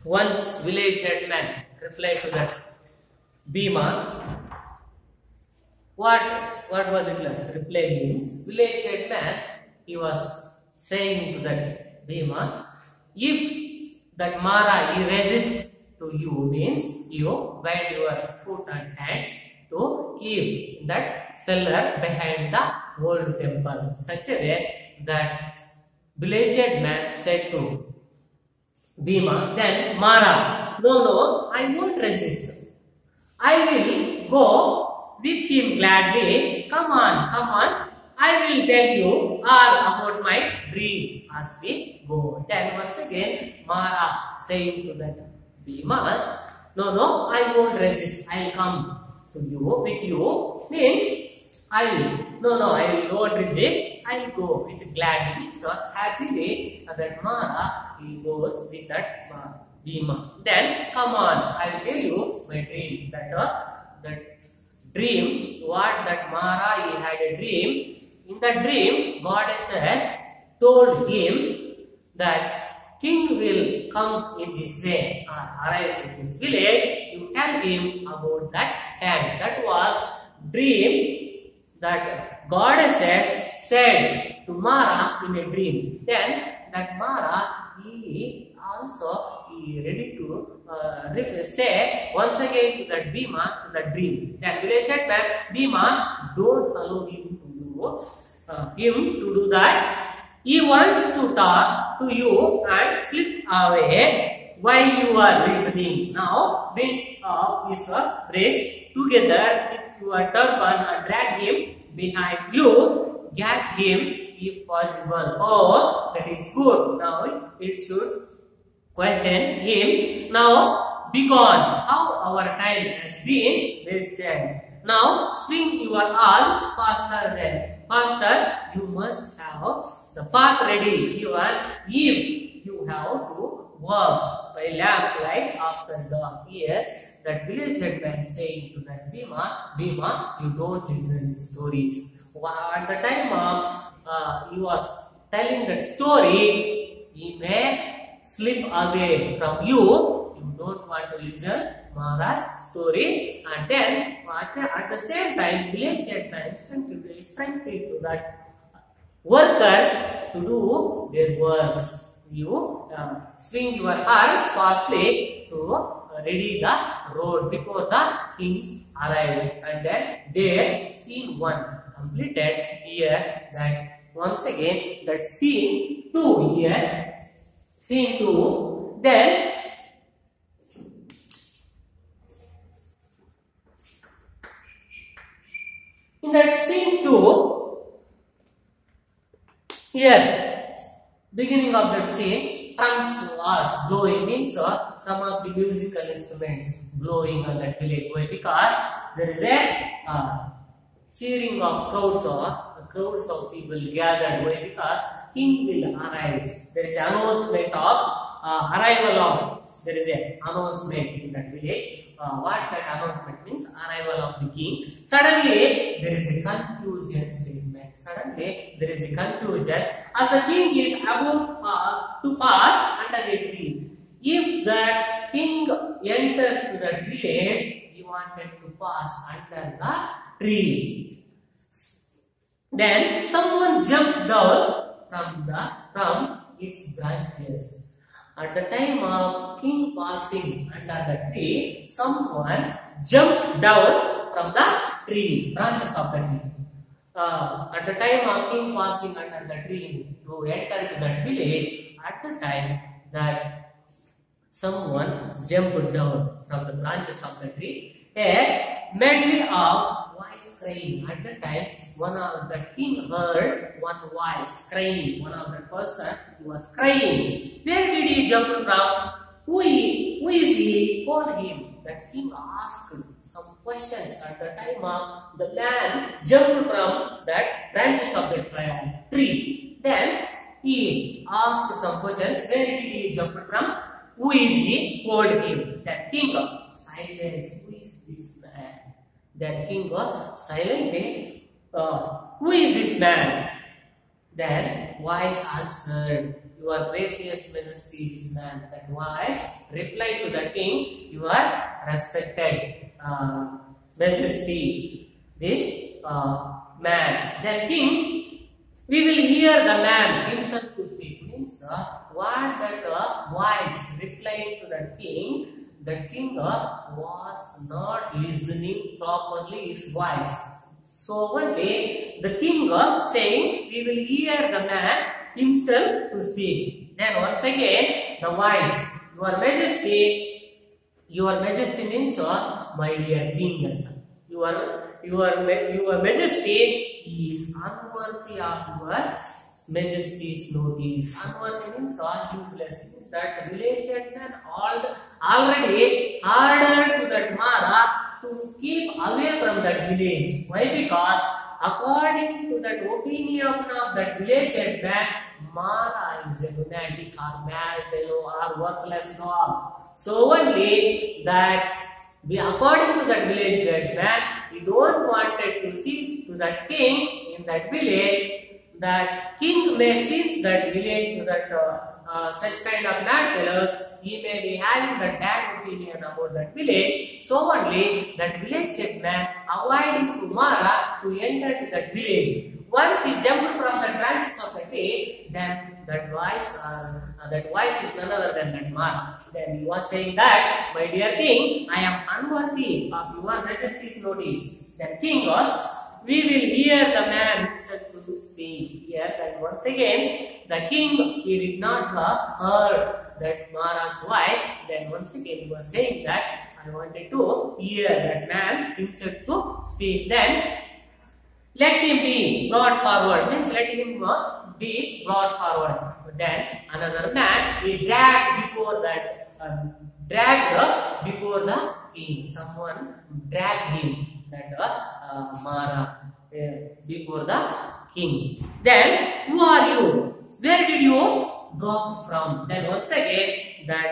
Once village headman replied to that Bhima. What was it like? Reply means village headman, he was saying to that Bhima, if that Mara he resists to you, means you bind your foot and hands to keep that cellar behind the old temple. Such a way that village headman said to Bhima, then Mara, no, I won't resist. I will go with him gladly. Come on. I will tell you all about my dream as we go. Then once again, Mara saying to that Bhima, no, I won't resist. I'll come to you with you. Means I will not resist. I will go with gladly. So happily that Mara he goes with that Bhima. Then come on, I will tell you my dream. That dream, what that Mara he had a dream. In that dream, goddesses told him that king will comes in this way or arrives in this village. You tell him about that time. That was dream that goddesses said to Mara in a dream. Then that Mara he ready to say once again to that Bhima to that dream. Then village headman Bhima don't allow him to do that. He wants to talk to you and slip away while you are listening. Now bend up his wrist together with your turban and drag him behind you. Get him if possible. Oh, that is good. Now it should question him. Now be gone. How our time has been wasted. Now swing your arms faster than faster. You must have the path ready. Even if you have to walk by lamplight after dark. Here that village headman saying to that Bhima, you don't listen to stories. At the time he was telling that story, he may slip away from you. You don't want to listen Mara's stories, and then at the same time, village headman is trying to that workers to do their works. You swing your arms fastly to ready the road before the kings arrives, and then there scene 1 completed. Here that once again that scene 2 here, scene 2. Then in that scene 2, here, beginning of that scene, drums was blowing, means some of the musical instruments blowing on that village. Why? Because there is a cheering of crowds of people gathered. Why? Because king will arrive. There is an announcement of arrival of. There is an announcement in that village. What that announcement means? Arrival of the king. Suddenly there is a conclusion statement. Suddenly there is a conclusion as the king is about to pass under a tree. If that king enters to that village, he wanted to pass under the tree. Then someone jumps down from its branches. At the time of king passing under the tree, someone jumps down from the tree, branches of the tree. At the time of king passing under the tree to enter to that village, at the time that someone jumped down from the branches of the tree, a medley of voice crying. At the time, one of the king heard one voice crying. One of the person was crying. Where did he jump from? Who is he? Called him. The king asked some questions. At the time of the man jumped from that branches of the tree. Then he asked some questions. Where did he jump from? Who is he? Called him. That king silence. Who is this man? That king silently. Who is this man? Then voice answered, "Your gracious majesty, this man." That voice replied to the king, "Your respected majesty, this man." Then king, "We will hear the man himself to speak." Means what that voice replying to the king was not listening properly his voice. So one day the king saying, "We will hear the man himself to speak." Then once again the voice, "Your majesty means my dear king. Your majesty is unworthy of your majesty's notice." Unworthy means useless. Means that village headman already ordered to that Mara to keep away from that village. Why? Because according to that opinion of that village headman, Mara is a lunatic or mad fellow or worthless dog. So only that according to that village headman, he don't wanted to see to that king in that village. That king may seize that village to that such kind of mad fellows. He may be having that bad opinion about that village. So only that village headman avoiding to Mara to enter to that village. Once he jumped from the branches of the tree, then that voice is none other than that Mara. Then he was saying that, "My dear king, I am unworthy of your majesty's notice." Then king was, "We will hear the man himself to speak." Here, that once again, the king, he did not heard that Mara's voice. Then once again, he was saying that, "I wanted to hear that man himself to speak." Then, "Let him be brought forward." Means let him be brought forward. But then another man, he dragged before the king. Someone dragged him, that Mara, before the king. Then, "Who are you? Where did you go from?" Then once again that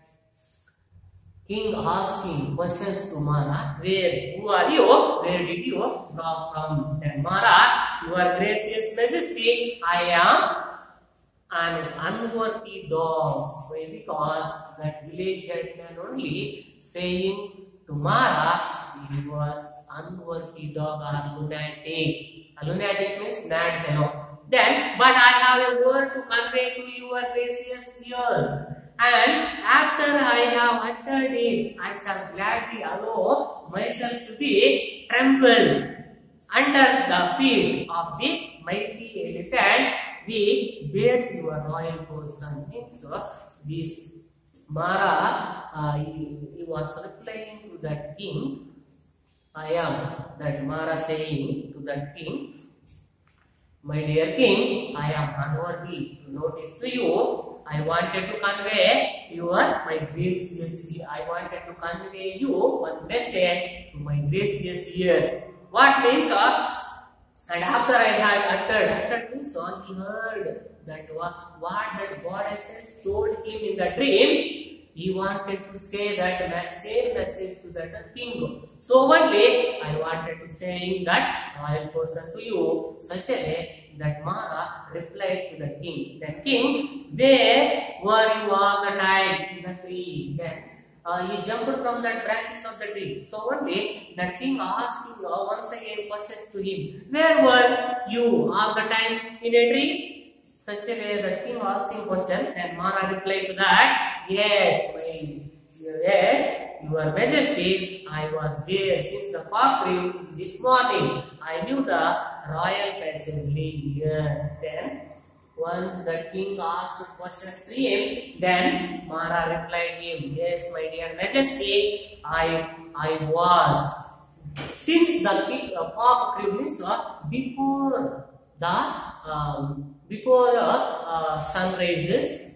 king asking questions to Mara. "Who are you? Where did you go from?" Then Mara, "Your gracious majesty, I am an unworthy dog." Why? Because that village headman only saying to Mara, he was unworthy dog or lunatic. A lunatic means mad fellow. Then, "But I have a word to convey to your gracious ears, and after I have uttered it, I shall gladly allow myself to be trembled under the feet of the mighty elephant which bears your royal person." So, this Mara, he was replying to that king. That Mara saying to that king, "My dear king, I am unworthy to notice to you. I wanted to convey my gracious ear. I wanted to convey you one message to my gracious ear." What means? And after I had uttered means he heard that what that goddesses told him in the dream. He wanted to say that same message to that king. So one day I wanted to say that royal person to you, such a way that Mara replied to the king. Then king, "Where were you all the time in the tree?" Then he jumped from that branches of the tree. So one day the king asked him once again questions to him. "Where were you all the time in a tree?" Such a way the king asked him question, and Mara replied to that, Yes, your majesty, I was there since the cock crew this morning. I knew the royal passage lay here." Then, once the king asked questions to him, then Mara replied him, "Yes, my dear majesty, I was. Since the cock crew means before sun rises,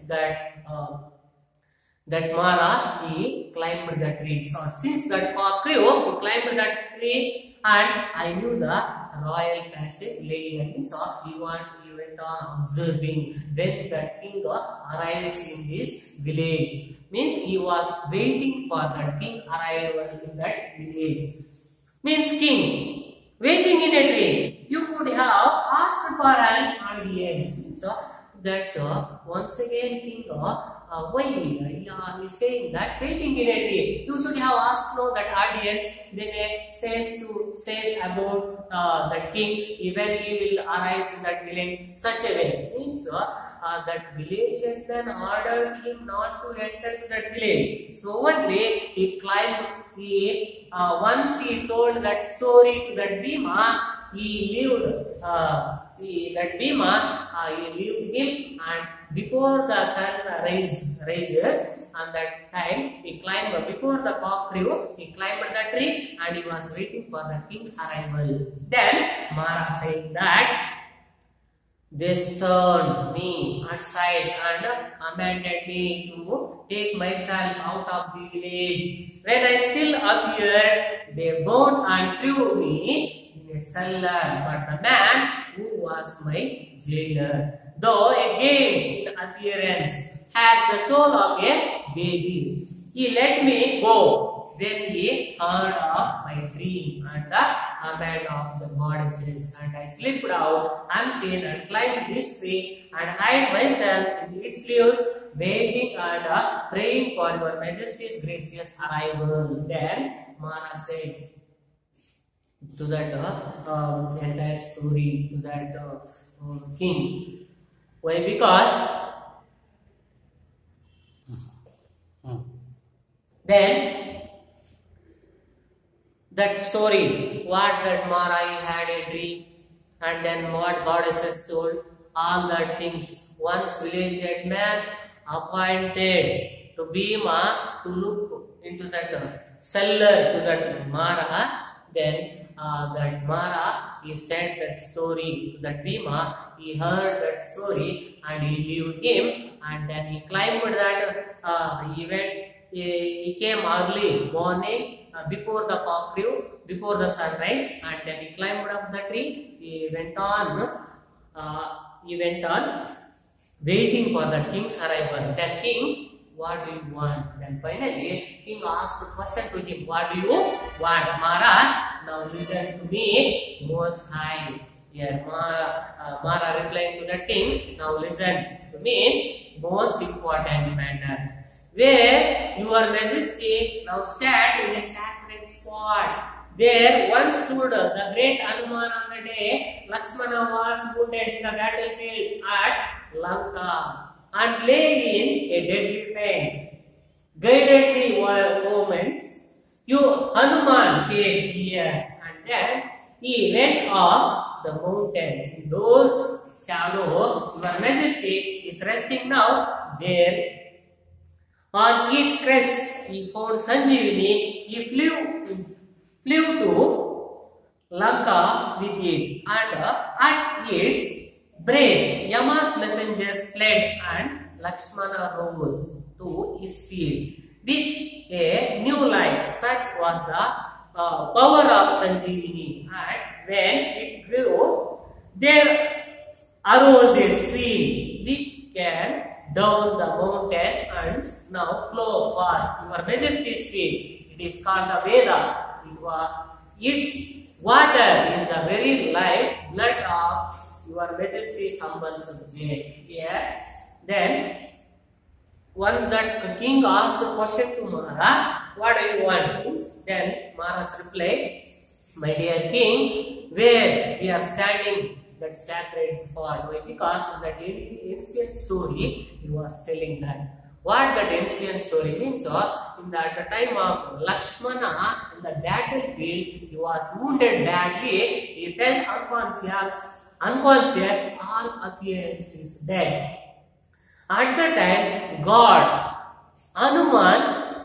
that Mara, he climbed the tree. So since that cock crew, he climbed that tree, and I knew the royal passage lay here." So he went on observing when the king arrives in this village. Means he was waiting for the king arrival in that village. Means king waiting in a tree. You could have asked for an audience. So that once again King why he is saying that waiting in a tree. You should have asked no that audience. Then says about that king when he will arise in that village such a way. Means that village gentleman ordered him not to enter to that village. So one day he climbed. Once he told that story to that Bhima. He lived that Bhima. He lived him, and before the sun rises, on that time he climbed before the cock crew. He climbed the tree and he was waiting for the king's arrival. Then Mara said that they turned me aside and commanded me to take myself out of the village. When I still appeared, they bound and threw me in a cellar. But the man who was my jailer, though again in appearance, has the soul of a baby, he let me go when he heard of my dream and the command of the goddesses. And I slipped out unseen and climbed this tree and hid myself in its leaves, waiting and praying for your majesty's gracious arrival. Then Mara said to that entire story to that king. Why? Because then that story, what that Mara had a dream, and then what goddesses told, all that things. Once village headman appointed to Bhima to look into that cellar to that Mara. Then that Mara, he said that story to that Bhima. He heard that story and he lived him, and then he climbed that he came early morning before the cock crew, before the sunrise, and then he climbed up the tree. He went on waiting for the king's arrival. Then king, what do you want? Then finally king asked a question to him, what do you want? Mara, now listen to me, Most High. Here Mara replied to the king, now listen to me, most important matter. Where your majesty now stand in a sacred spot. There once stood the great Hanuman on the day Lakshmana was wounded in the battlefield at Lanka and lay in a deadly pain. Guided by moments, Hanuman came here, and then he went up the mountain. In those shadows, your majesty is resting now there. On its crest, he found Sanjeevani. He flew to Lanka with it, and at its brain, Yama's messengers fled, and Lakshmana rose to his feet with a new light. Such was the power of Sanjeevani. And when it grew, there arose a stream which can down the mountain and now flow past your majesty's feet. It is called the Veda. Its water is the very life blood of your majesty's humble subject. Here, then once that king asked a question to Mara, what do you want? Then Mara's replied, my dear king, where we are standing that sacred spot. Why? Because of that ancient story he was telling that. What that ancient story means? In the time of Lakshmana in the battlefield, he was wounded badly. He fell unconscious, all appearances dead. At the time, God, Hanuman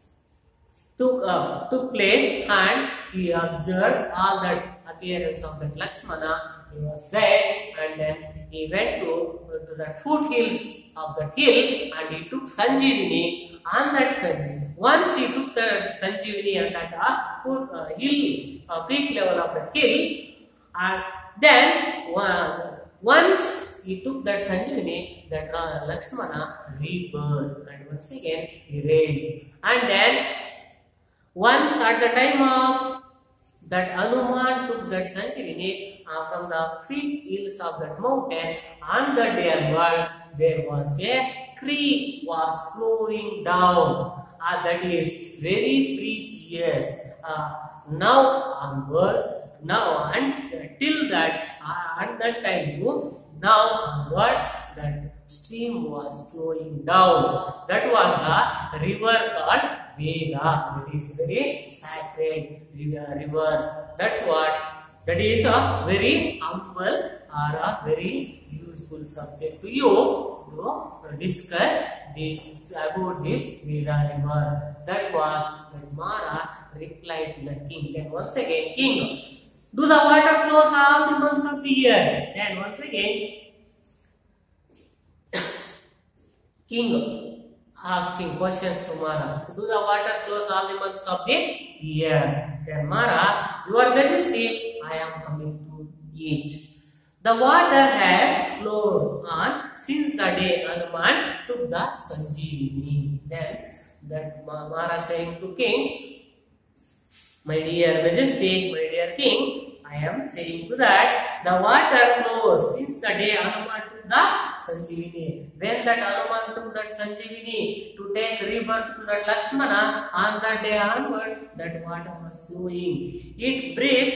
took place, and he observed all that appearance of the Lakshmana. He was there, and then he went to the foothills of the hill, and he took Sanjeevani on that Sanjeevani. Once he took the Sanjeevani on that peak level of the hill, and then once he took that Sanjeevani, that Lakshmana rebirth, and once again he raised. And then once at the time of that Hanuman took that Sanjeevani from the peak hills of that mountain. On the day onward, there was a creek was flowing down. That is very precious. Now onward, now until that, at that time, now onwards, that stream was flowing down. That was the river called Vega. That is very sacred river. That's what. That is a very humble or a very useful subject to you to discuss this about this Vega river. That was that Mara replied to the king. Then once again, king, do the water flows all the months of the year? Then once again, king asking questions to Mara. Do the water flows all the months of the year? Then Mara, Your Majesty, I am coming to eat. The water has flowed on since the day Hanuman took the Sanjeevani. Then that Mara saying to king, My dear Majesty, my dear king, I am saying to that the water flows since the day Hanuman took the Sanjeevani. When that Hanuman took that Sanjeevani to take rebirth to that Lakshmana, on that day onward, that water was flowing. It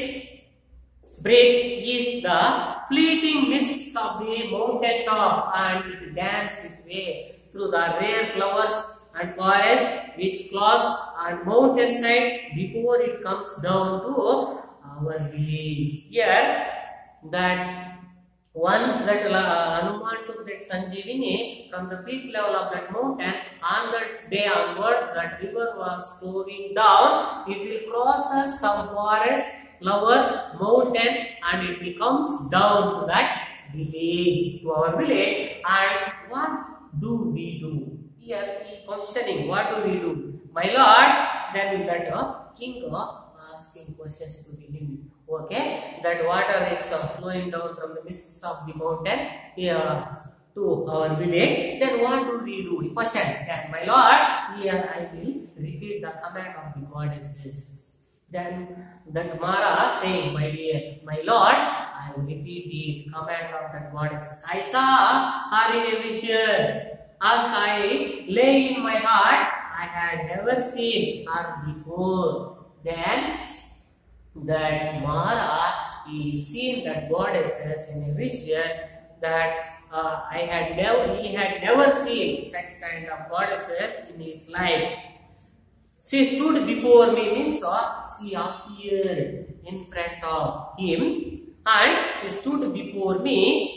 break is the fleeting mists of the mountain top, and it dances its way through the rare flowers and forest which cloths on mountainside before it comes down to our village. Here, that once that Hanuman took that Sanjeevani from the peak level of that mountain, on that day onwards, that river was flowing down. It will cross some forest, flowers, mountains, and it will comes down to that village, to our village. And what do we do? Here he questioning, what do we do? My lord, then that king asking questions to him. Okay, that water is flowing down from the mists of the mountain here to our village. Then what do we do? Question. Then my lord, here I will repeat the command of the goddesses. Then that Mara saying, my lord, I will repeat the command of that goddesses. I saw her in a vision. As I lay in my heart, I had never seen her before. Then that Mara is seen that goddesses in a vision that he had never seen such kind of goddesses in his life. She stood before me, means she appeared in front of him, and she stood before me.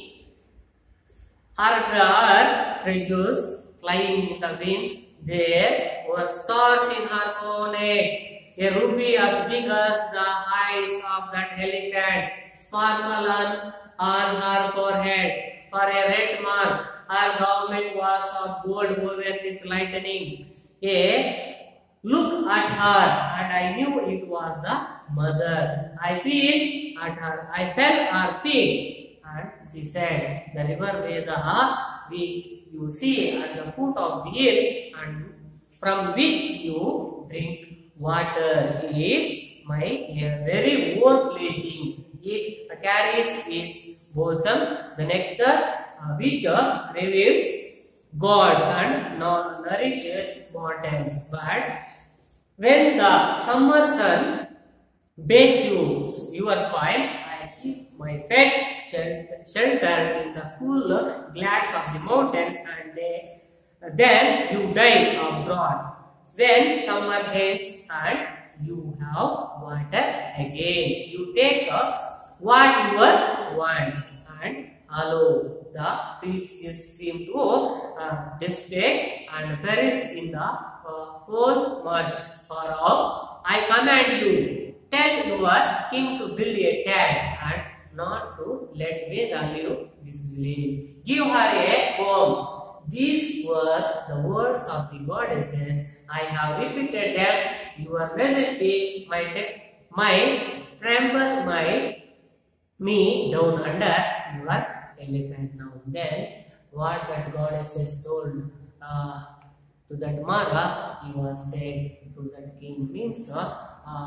Her treasures flying in the wind. There were stars in her bonnet. A ruby as big as the eyes of that elephant sparkled on her forehead. For a red mark, her garment was of gold woven with lightning. A look at her, and I knew it was the mother. I fell at her feet, and she said, The river Vega, which you see at the foot of the hill, and from which you drink water, is my very own plaything. It carries its bosom the nectar which revives gods and nourishes mountains. But when the summer sun bakes your soil, I keep my pet shelter in the cool glades of the mountains, and then you die abroad. When summer ends and you have water again, you take up what you want and allow the precious stream to dissipate and perish in the four marsh far off. I command you, tell your king to build a tank and not to let Vega leave this village. Give her a home. These were the words of the goddesses. I have repeated them. Your Majesty might tremble me down under your elephant now. Then what that goddesses told to that Mara, he was said to that king, means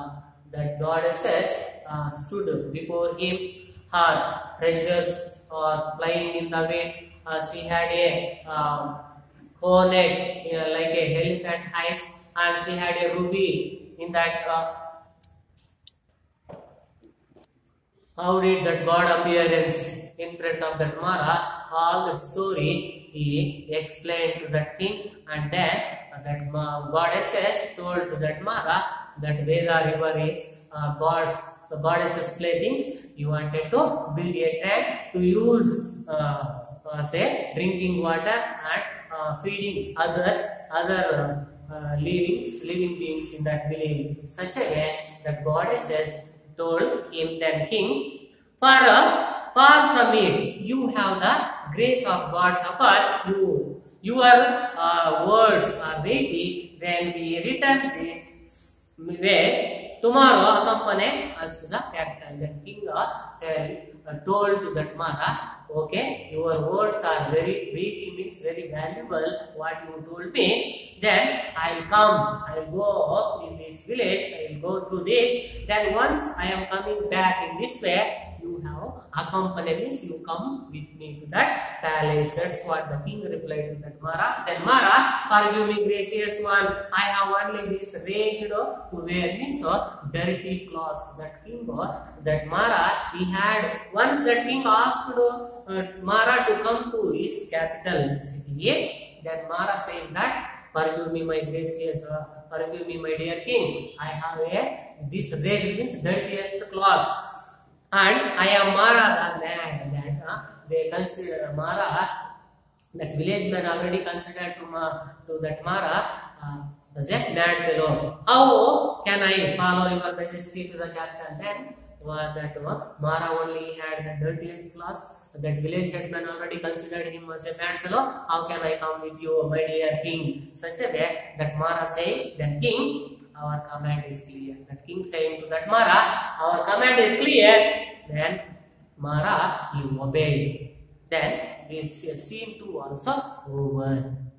that goddesses stood before him. Her treasures are flying in the wind. She had a coronet like a elephant eyes, and she had a ruby in that. How did that god appearance in front of that Mara? All that story he explained to that king, and then that goddesses told to that Mara that Veda river is the goddesses' playthings. He wanted to build a tank to use say drinking water and feeding other living beings in that village. In such a way, the goddesses told him, then king, far from it, you have the grace of God's upon you. Your words are weighty. When we return this way, tomorrow accompany us to the capital. The king told to that Mara, okay, your words are very weighty, means very valuable, what you told me. Then I will come, I will go up in this village, I will go through this. Then once I am coming back in this way, you have accompanied me, you come with me to that palace. That's what the king replied to that Mara. Then Mara, forgive me, gracious one, I have only this ragged to wear, me, so dirty clothes. That king, that Mara, he had, once that king asked Mara to come to his capital city, then Mara said that, forgive me, my gracious, forgive me, my dear king, I have this ragged means dirtiest clothes. And I am Mara, the man that they consider Mara, that village man already considered to that Mara as a mad fellow. How can I follow your necessity to the capital? Then that Mara only had the dirty clothes. That village headman already considered him as a mad fellow. How can I come with you, my dear king? Such a way that Mara said, then king, our command is clear. That king saying to that Mara, our command is clear. Then Mara, he obeyed. Then this scene 2 also over.